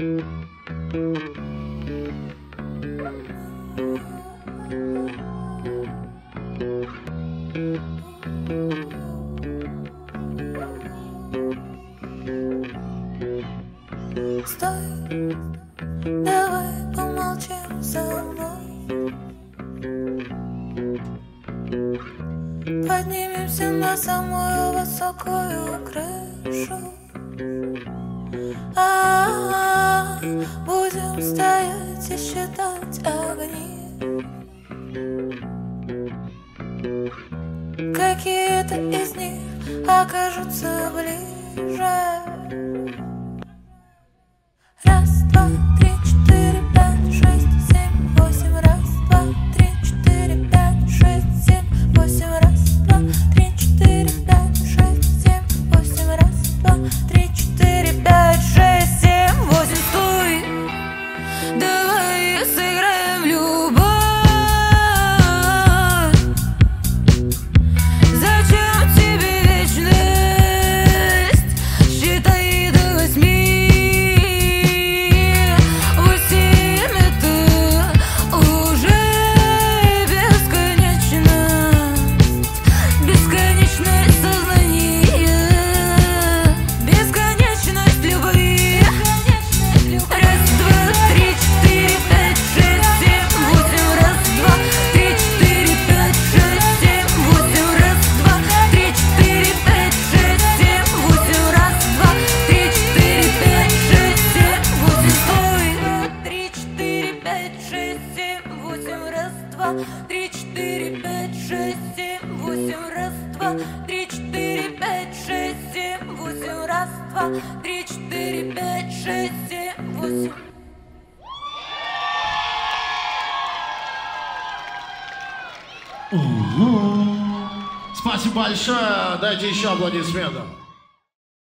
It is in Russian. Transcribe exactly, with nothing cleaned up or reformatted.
Стой, давай помолчим со мной. Поднимемся на самую высокую крышу. А-а-а, будем стоять и считать огни. Какие-то из них окажутся ближе. Раз, два, три, четыре, пять, шесть, семь, восемь. Раз, два, три, четыре, пять, шесть, семь, восемь. Раз, два, три, четыре, пять, шесть, семь, восемь. Раз, два, три, четыре, пять, шесть, семь, восемь. Стой, давай сыграем в любовь. Зачем тебе вечность? Считай до восьми. Три, четыре, пять, шесть, семь, восемь. Раз, два, три, четыре, пять, шесть, семь, восемь. Раз, два, три, четыре, пять, шесть, семь, восемь. Угу. Спасибо большое. Дайте еще аплодисментов.